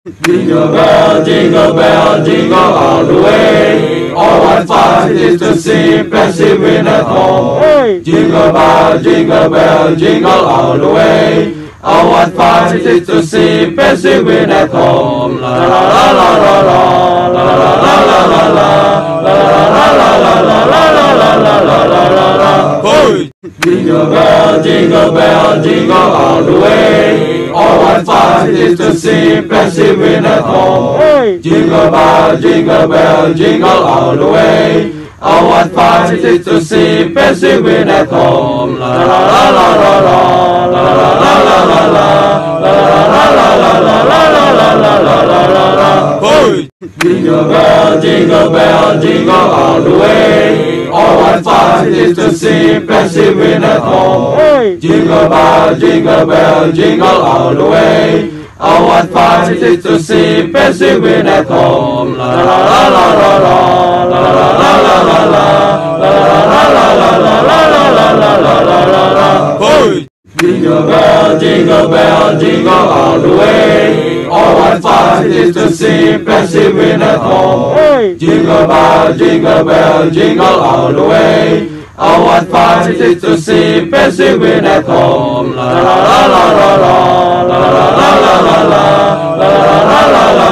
Jingle bell, jingle all the way. Oh, what fun it is to see Patsy win at home. Hey. Jingle bell, jingle all the way. Oh, what fun it is to see Patsy win at home. La la la la la la la la la la la la la la la la la la. Hey! Jingle bell, jingle all the way. Oh, what fun it is to see Patsy win at home. Hey. Jingle bell, jingle all the way. Oh, what fun it is to see Patsy win at home. La la la la la la la la la la la la la la la la la. Hey! Jingle bell, jingle all the way. Oh, what fun it is to see Patsy win at home. Hey. Jingle bell, jingle all the way. Oh, what fun it is to see Patsy win at home. La la la la la la la la la la la la la la la. Hey! Jingle bell, jingle all the way. Oh, what fun it is to see Patsy win at home. Hey. Jingle bell, jingle all the way. Oh, what fun it is to see Patsy win at home. La la la la la la la la la la la la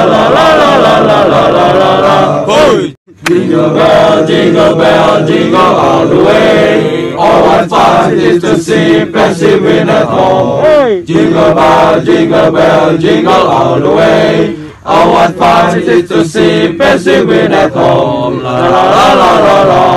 la. Hey! Jingle bell, jingle all the way. Oh, what fun it is to see Patsy win at home. Hey. Jingle bell, jingle all the way. Oh, what fun it is to see Patsy win at home. La la la la la la.